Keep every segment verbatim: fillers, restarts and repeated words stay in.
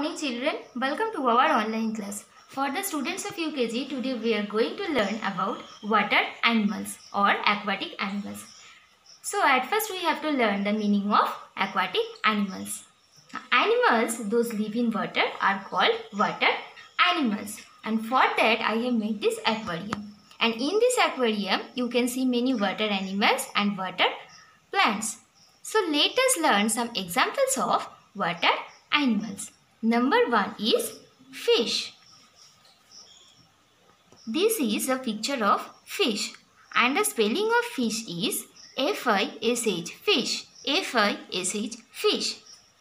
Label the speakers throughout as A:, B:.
A: morning children, welcome to our online class. For the students of U K G, today we are going to learn about water animals or aquatic animals. So at first we have to learn the meaning of aquatic animals. Animals, those live in water, are called water animals. And for that I have made this aquarium. And in this aquarium you can see many water animals and water plants. So let us learn some examples of water animals. Number one is fish. This is a picture of fish and the spelling of fish is F I S H, fish, F I S H, fish.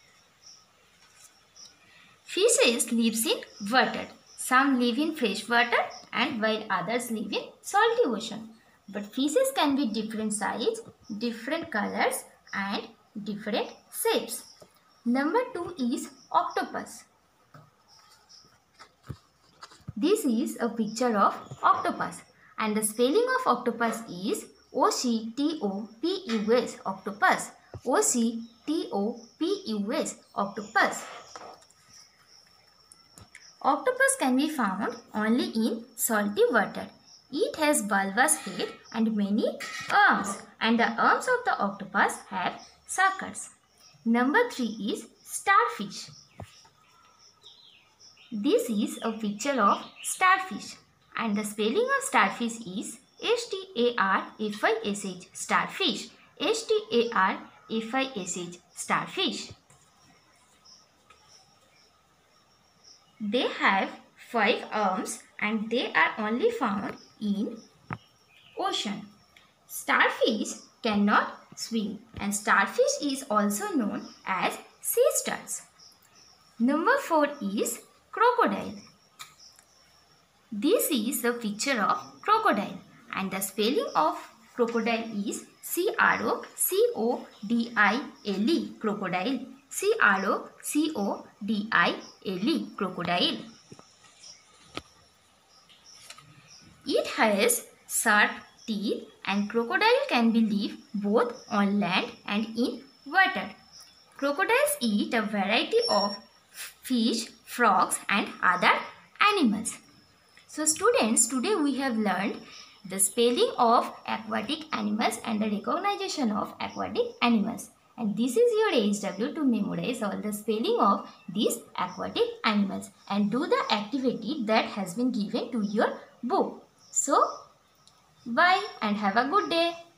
A: Fishes lives in water. Some live in fresh water and while others live in salty ocean. But fishes can be different size, different colors and different shapes. Number two is octopus. This is a picture of octopus and the spelling of octopus is O C T O P U S, octopus, O C T O P U S, octopus. Octopus can be found only in salty water. It has bulbous head and many arms and the arms of the octopus have suckers. Number three is starfish. This is a picture of starfish and the spelling of starfish is S T A R F I S H, starfish, S T A R F I S H, starfish. They have five arms and they are only found in ocean. Starfish cannot swim and starfish is also known as sea stars. Number four is crocodile. This is a picture of crocodile and the spelling of crocodile is C R O C O D I L E, crocodile, C R O C O D I L E, crocodile. It has sharp teeth and crocodile can be live both on land and in water. Crocodiles eat a variety of fish, frogs and other animals. So students, today we have learned the spelling of aquatic animals and the recognition of aquatic animals. And this is your H W to memorize all the spelling of these aquatic animals and do the activity that has been given to your book. So, bye and have a good day.